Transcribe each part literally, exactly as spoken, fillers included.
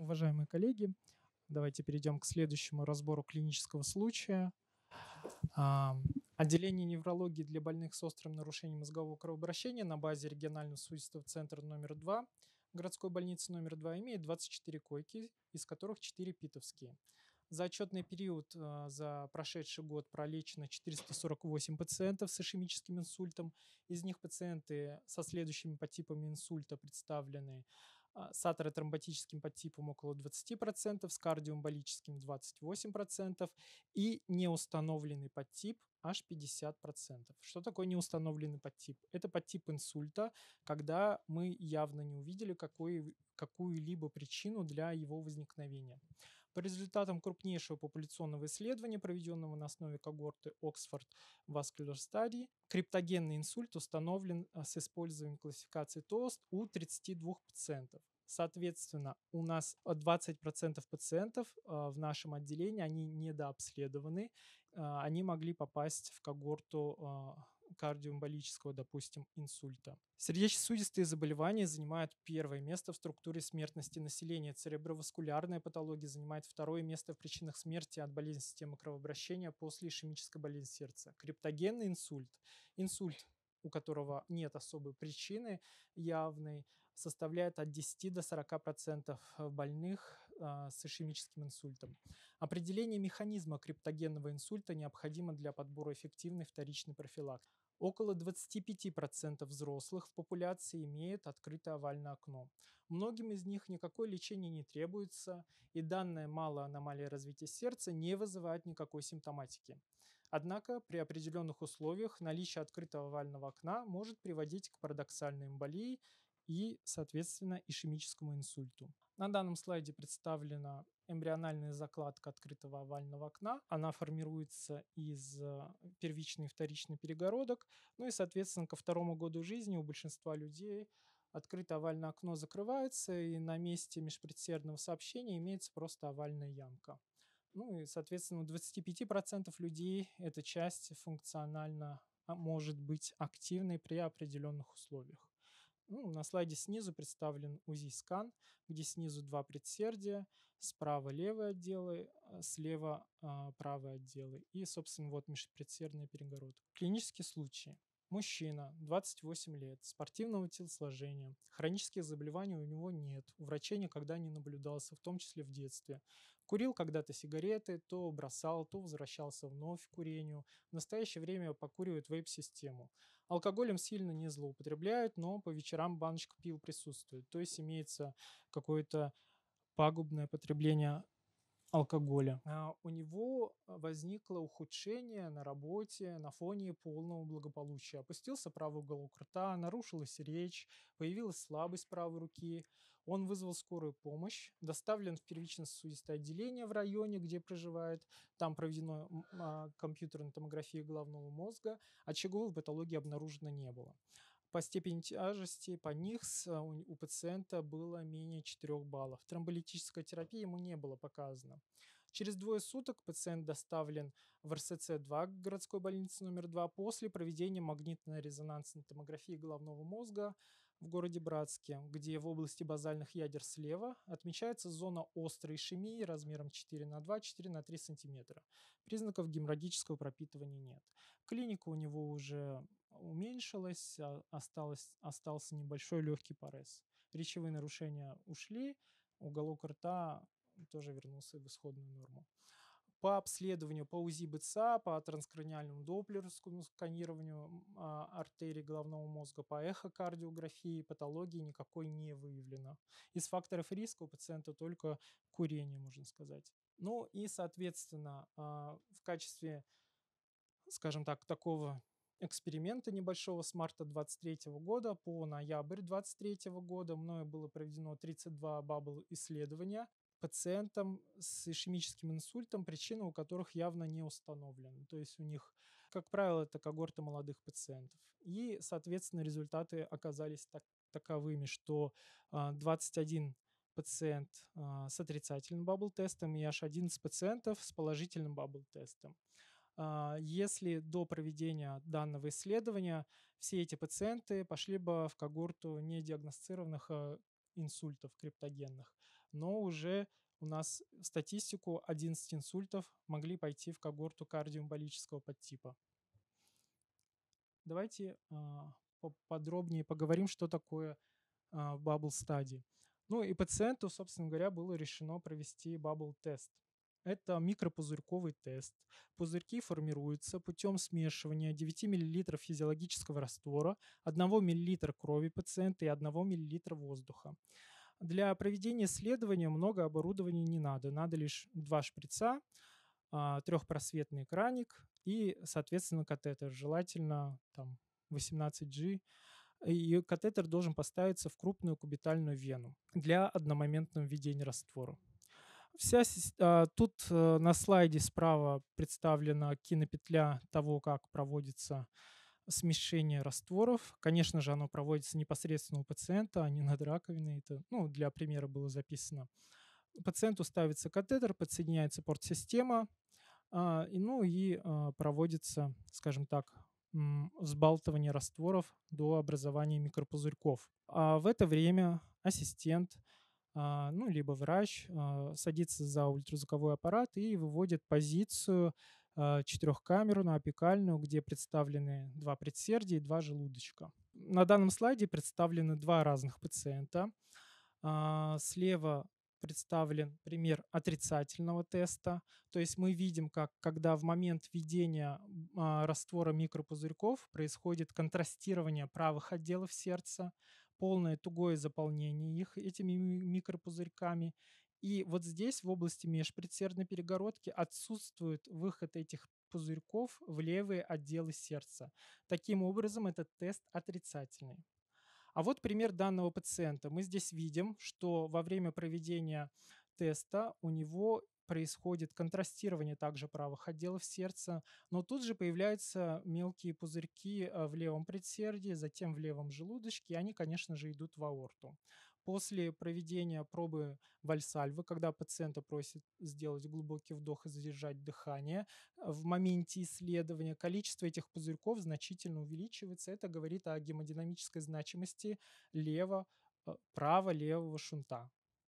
Уважаемые коллеги, давайте перейдем к следующему разбору клинического случая. А, Отделение неврологии для больных с острым нарушением мозгового кровообращения на базе регионального судебного центра номер два городской больницы номер два имеет двадцать четыре койки, из которых четыре питовские. За отчетный период а, за прошедший год пролечено четыреста сорок восемь пациентов с ишемическим инсультом. Из них пациенты со следующими подтипами инсульта представлены: а, с атеротромботическим подтипом около двадцать процентов, с кардиоэмболическим двадцать восемь процентов и неустановленный подтип аж пятьдесят процентов. Что такое неустановленный подтип? Это подтип инсульта, когда мы явно не увидели какой, какую-либо причину для его возникновения. По результатам крупнейшего популяционного исследования, проведенного на основе когорты Oxford Vascular Study, криптогенный инсульт установлен а, с использованием классификации ТОСТ у тридцати двух пациентов. Соответственно, у нас двадцать процентов пациентов а, в нашем отделении, они недообследованы, а, они могли попасть в когорту а, кардиоэмболического, допустим, инсульта. Сердечно-сосудистые заболевания занимают первое место в структуре смертности населения. Цереброваскулярная патология занимает второе место в причинах смерти от болезни системы кровообращения после ишемической болезни сердца. Криптогенный инсульт, инсульт, у которого нет особой причины явной, составляет от десяти до сорока процентов больных а, с ишемическим инсультом. Определение механизма криптогенного инсульта необходимо для подбора эффективной вторичной профилактики. Около двадцати пяти процентов взрослых в популяции имеют открытое овальное окно. Многим из них никакое лечение не требуется, и данная малая аномалия развития сердца не вызывает никакой симптоматики. Однако при определенных условиях наличие открытого овального окна может приводить к парадоксальной эмболии и, соответственно, ишемическому инсульту. На данном слайде представлена эмбриональная закладка открытого овального окна. Она формируется из э, первичной и вторичной перегородок. Ну и, соответственно, ко второму году жизни у большинства людей открытое овальное окно закрывается, и на месте межпредсердного сообщения имеется просто овальная ямка. Ну и, соответственно, у двадцати пяти процентов людей эта часть функционально а, может быть активной при определенных условиях. Ну, на слайде снизу представлен УЗИ-скан, где снизу два предсердия, справа левые отделы, а слева а, правые отделы и, собственно, вот межпредсердная перегородка. Клинические случаи. Мужчина, двадцать восемь лет, спортивного телосложения, хронических заболеваний у него нет, у врачей никогда не наблюдался, в том числе в детстве. Курил когда-то сигареты, то бросал, то возвращался вновь к курению. В настоящее время покуривает вейп-систему. Алкоголем сильно не злоупотребляют, но по вечерам баночка пива присутствует. То есть имеется какое-то пагубное потребление алкоголя. А, У него возникло ухудшение на работе на фоне полного благополучия. Опустился правый уголок рта, нарушилась речь, появилась слабость правой руки. Он вызвал скорую помощь, доставлен в первично-сосудистое отделение в районе, где проживает. Там проведена м, а, компьютерная томография головного мозга. Очаговой патологии обнаружено не было. По степени тяжести, по НИХС а, у, у пациента было менее четырёх баллов. Тромболитическая терапия ему не было показана. Через двое суток пациент доставлен в эр эс цэ два городской больницы номер два после проведения магнитно-резонансной томографии головного мозга в городе Братске, где в области базальных ядер слева отмечается зона острой ишемии размером четыре на два - четыре на три сантиметра. Признаков геморрагического пропитывания нет. Клиника у него уже уменьшилась, а, осталось, остался небольшой легкий парез. Речевые нарушения ушли, уголок рта тоже вернулся в исходную норму. По обследованию по УЗИ БЦА, по транскраниальному доплеровскому сканированию а, артерий головного мозга, по эхокардиографии патологии никакой не выявлено. Из факторов риска у пациента только курение, можно сказать. Ну и, соответственно, а, в качестве, скажем так, такого эксперимента небольшого с марта двадцать третьего года по ноябрь двадцать третьего года мною было проведено тридцать два бабл исследования пациентам с ишемическим инсультом, причина у которых явно не установлена. То есть у них, как правило, это когорта молодых пациентов. И, соответственно, результаты оказались так, таковыми, что а, двадцать один пациент а, с отрицательным бабл-тестом и аж одиннадцать пациентов с положительным бабл-тестом. А, Если до проведения данного исследования все эти пациенты пошли бы в когорту недиагностированных а, инсультов криптогенных. но уже у нас в статистику одиннадцать инсультов могли пойти в когорту кардиоэмболического подтипа. Давайте а, поподробнее поговорим, что такое а, bubble study. Ну и пациенту, собственно говоря, было решено провести bubble тест. Это микропузырьковый тест. Пузырьки формируются путем смешивания девяти миллилитров физиологического раствора, одного миллилитра крови пациента и одного миллилитра воздуха. Для проведения исследования много оборудования не надо. Надо лишь два шприца, а, трехпросветный краник и, соответственно, катетер. Желательно там восемнадцать джи. И катетер должен поставиться в крупную кубитальную вену для одномоментного введения раствора. Вся, сис- а, тут э, на слайде справа представлена кинопетля того, как проводится смешение растворов. Конечно же, оно проводится непосредственно у пациента, а не над раковиной. Это, ну, для примера было записано. Пациенту ставится катетер, подсоединяется портсистема, а, и, ну и а, проводится, скажем так, м, взбалтывание растворов до образования микропузырьков. А в это время ассистент, а, ну, либо врач а, садится за ультразвуковой аппарат и выводит позицию а, четырехкамерную, апикальную, где представлены два предсердия и два желудочка. На данном слайде представлены два разных пациента. А, Слева представлен пример отрицательного теста. То есть мы видим, как когда в момент введения а, раствора микропузырьков происходит контрастирование правых отделов сердца, полное тугое заполнение их этими ми- микропузырьками. И вот здесь, в области межпредсердной перегородки, отсутствует выход этих пузырьков в левые отделы сердца. Таким образом, этот тест отрицательный. А вот пример данного пациента. Мы здесь видим, что во время проведения теста у него происходит контрастирование также правых отделов сердца, но тут же появляются мелкие пузырьки э, в левом предсердии, затем в левом желудочке, и они, конечно же, идут в аорту. После проведения пробы Вальсальвы, когда пациента просят сделать глубокий вдох и задержать дыхание, в моменте исследования количество этих пузырьков значительно увеличивается. Это говорит о гемодинамической значимости лево, э, право-левого шунта.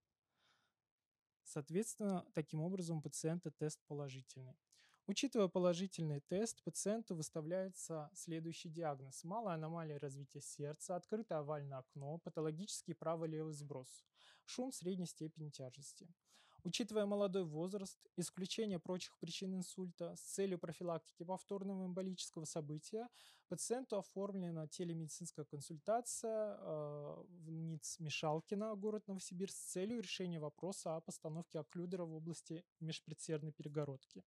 Соответственно, таким образом у пациента тест положительный. Учитывая положительный тест, пациенту выставляется следующий диагноз. Малая аномалия развития сердца, открытое овальное окно, патологический право-левый сброс, шум средней степени тяжести. Учитывая молодой возраст, исключение прочих причин инсульта с целью профилактики повторного эмболического события, пациенту оформлена телемедицинская консультация э, в МИЦ Мишалкина, город Новосибирск, с целью решения вопроса о постановке окклюдера в области межпредсердной перегородки.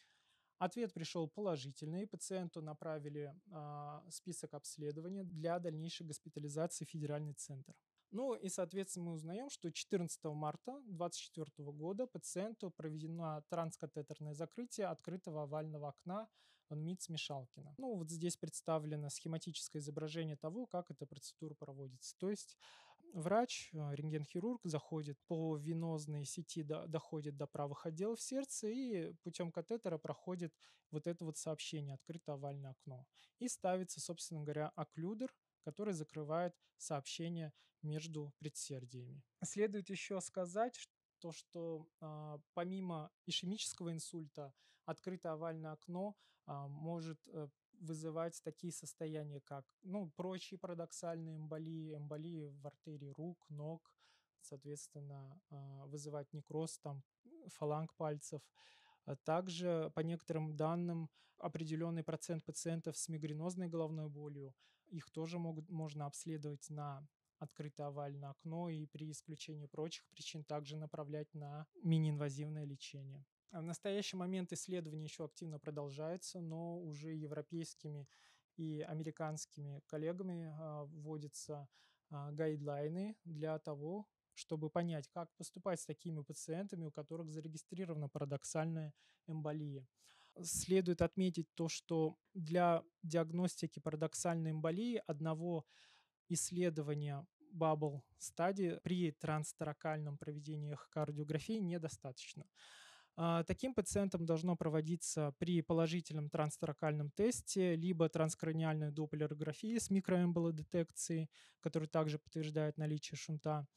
Ответ пришел положительный. Пациенту направили а, список обследования для дальнейшей госпитализации в федеральный центр. Ну и, соответственно, мы узнаем, что четырнадцатого марта две тысячи двадцать четвёртого года пациенту проведено транскатетерное закрытие открытого овального окна МИЦ Мишалкина. Ну вот здесь представлено схематическое изображение того, как эта процедура проводится. То есть врач, э, рентген-хирург, заходит по венозной сети, до- доходит до правых отделов сердца и путем катетера проходит вот это вот сообщение «открыто овальное окно». И ставится, собственно говоря, окклюдер, который закрывает сообщение между предсердиями. Следует еще сказать, ш- то, что а, помимо ишемического инсульта открытое овальное окно а, может э, вызывать такие состояния, как ну, прочие парадоксальные эмболии, эмболии в артерии рук, ног, соответственно, а, вызывать некроз там, фаланг пальцев. А также, по некоторым данным, определенный процент пациентов с мигренозной головной болью, их тоже могут, можно обследовать на открытое овальное окно и при исключении прочих причин также направлять на мини-инвазивное лечение. А В настоящий момент исследование еще активно продолжается, но уже европейскими и американскими коллегами а, вводятся а, гайдлайны для того, чтобы понять, как поступать с такими пациентами, у которых зарегистрирована парадоксальная эмболия. Следует отметить то, что для диагностики парадоксальной эмболии одного исследования Bubble стадии при трансторакальном проведении эхокардиографии недостаточно. А, Таким пациентам должно проводиться при положительном трансторакальном тесте либо транскраниальная доплерография с микроэмболодетекцией, которая также подтверждает наличие шунта,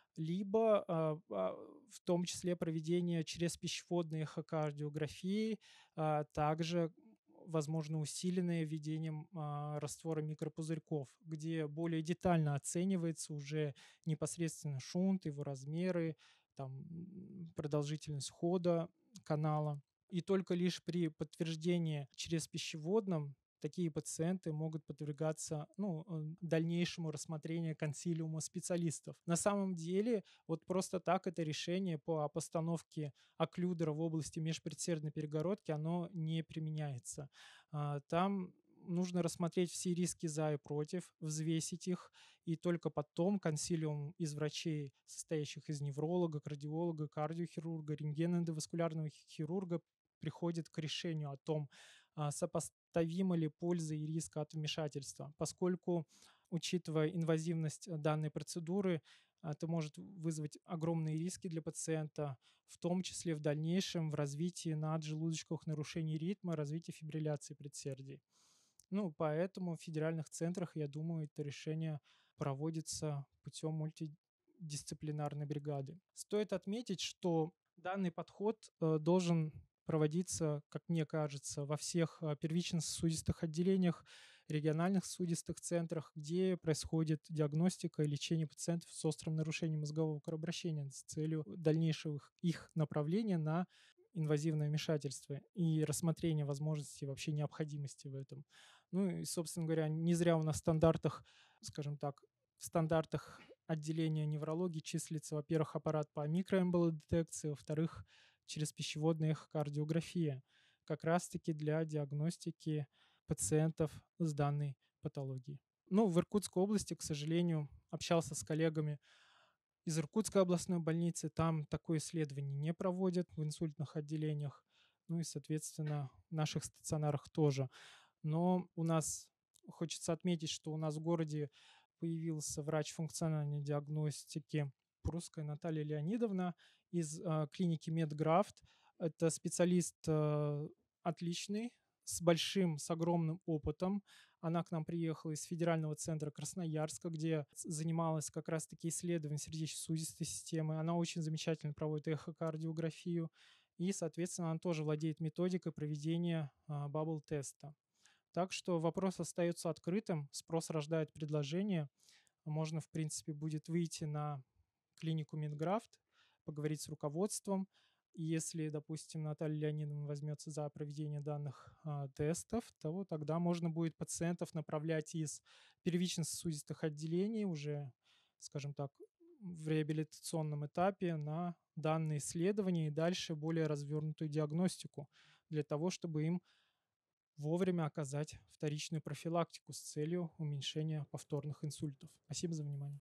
либо а, а, в том числе проведение через пищеводной эхокардиографии, а также, возможно, усиленное введением а, раствора микропузырьков, где более детально оценивается уже непосредственно шунт, его размеры, там, м, продолжительность хода канала. И только лишь при подтверждении через пищеводном такие пациенты могут подвергаться, ну, э, дальнейшему рассмотрению консилиума специалистов. На самом деле, вот просто так это решение по постановке окклюдера в области межпредсердной перегородки, оно не применяется. А, Там нужно рассмотреть все риски за и против, взвесить их, и только потом консилиум из врачей, состоящих из невролога, кардиолога, кардиохирурга, рентгеноэндоваскулярного хирурга, приходит к решению о том, а, сопоставима ли польза и риск от вмешательства, поскольку, учитывая инвазивность э, данной процедуры, это может вызвать огромные риски для пациента, в том числе в дальнейшем в развитии наджелудочковых нарушений ритма, развитии фибрилляции предсердий. Ну, поэтому в федеральных центрах, я думаю, это решение проводится путем мультидисциплинарной бригады. Стоит отметить, что данный подход э, должен проводиться, как мне кажется, во всех э, первично-сосудистых отделениях, региональных сосудистых центрах, где происходит диагностика и лечение пациентов с острым нарушением мозгового кровообращения с целью дальнейшего их их направления на инвазивное вмешательство и рассмотрение возможности вообще необходимости в этом. Ну и, собственно говоря, не зря у нас в стандартах, скажем так, в стандартах отделения неврологии числится, во-первых, аппарат по микроэмболодетекции, во-вторых, через пищеводная эхокардиография, как раз-таки для диагностики пациентов с данной патологией. Ну, в Иркутской области, к сожалению, общался с коллегами из Иркутской областной больницы. Там такое исследование не проводят в инсультных отделениях. Ну и, соответственно, в наших стационарах тоже. Но у нас хочется отметить, что у нас в городе появился врач функциональной диагностики Прусская Наталья Леонидовна из а, клиники Медграфт. Это специалист а, отличный, с большим, с огромным опытом. Она к нам приехала из федерального центра Красноярска, где занималась как раз-таки исследованием сердечно-сосудистой системы. Она очень замечательно проводит эхокардиографию. И, соответственно, она тоже владеет методикой проведения а, бабл-теста. Так что вопрос остается открытым, спрос рождает предложение. Можно, в принципе, будет выйти на клинику Минграфт, поговорить с руководством. И если, допустим, Наталья Леонидовна возьмется за проведение данных а, тестов, то тогда можно будет пациентов направлять из первично-сосудистых отделений уже, скажем так, в реабилитационном этапе на данные исследования и дальше более развернутую диагностику для того, чтобы им вовремя оказать вторичную профилактику с целью уменьшения повторных инсультов. Спасибо за внимание.